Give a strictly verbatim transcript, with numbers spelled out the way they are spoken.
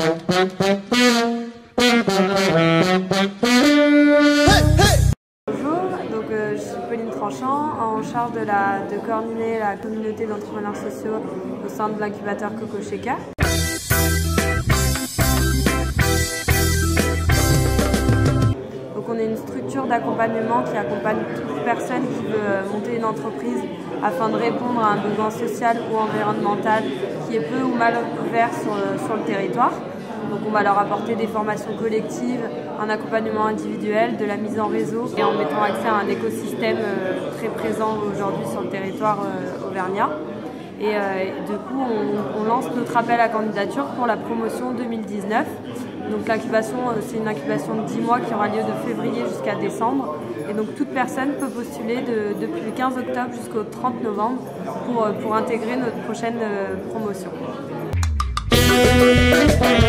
Bonjour, donc euh, je suis Pauline Tranchant, en charge de, la, de coordonner la communauté d'entrepreneurs sociaux au sein de l'incubateur Coco Shaker. Donc on est une structure d'accompagnement qui accompagne toute personne qui veut monter une entreprise afin de répondre à un besoin social ou environnemental qui est peu ou mal couvert sur, sur le territoire. Donc on va leur apporter des formations collectives, un accompagnement individuel, de la mise en réseau et en mettant accès à un écosystème très présent aujourd'hui sur le territoire auvergnat. Et euh, du coup, on, on lance notre appel à candidature pour la promotion deux mille dix-neuf. Donc l'incubation, c'est une incubation de dix mois qui aura lieu de février jusqu'à décembre. Et donc toute personne peut postuler de, depuis le quinze octobre jusqu'au trente novembre pour, pour intégrer notre prochaine promotion.